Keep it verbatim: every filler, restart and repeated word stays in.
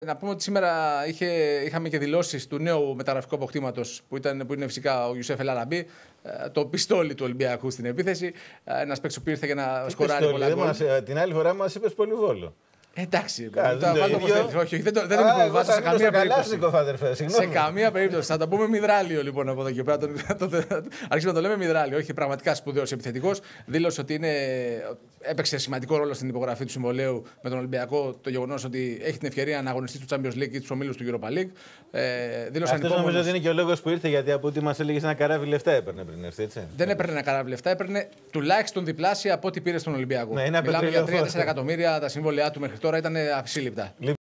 Να πούμε ότι σήμερα είχε, είχαμε και δηλώσεις του νέου μεταγραφικού αποκτήματος που, που είναι φυσικά ο Ιουσέφ Ελαραμπή, το πιστόλι του Ολυμπιακού στην επίθεση. Ένας παίκτης που ήρθε για να Τι σκοράρει πολλά γκολ. Την άλλη φορά μας είπες Πολυβόλο. Εντάξει, Κα, το βάλω όπως θέλεις. Όχι, δεν, δεν τον υποβιβάζω σε καμία περίπτωση. Σε καμία περίπτωση. Θα το πούμε μυδράλιο λοιπόν από εδώ και πέρα. Αρχίσουμε να το λέμε μυδράλιο. Όχι, πραγματικά σπουδαίος επιθετικός. Δήλωσε ότι είναι, έπαιξε σημαντικό ρόλο στην υπογραφή του συμβολαίου με τον Ολυμπιακό το γεγονός ότι έχει την ευκαιρία να αγωνιστεί στο Champions League ή τους ομίλους του Europa League. Ε, Αυτό νομίζω ότι είναι και ο λόγος που ήρθε, γιατί από ό,τι μας έλεγε ένα καράβι λεφτά έπαιρνε πριν έρθει, έτσι. Δεν έπαιρνε ένα καράβι λεφτά, έπαιρνε τουλάχιστον διπλάσια από ό,τι πήρε στον Ολυμπιακό. Μιλάμε για τρία τέσσερα εκατομμύρια, τα συμβόλαιά του μέχρι τώρα ήταν ασύλληπτα.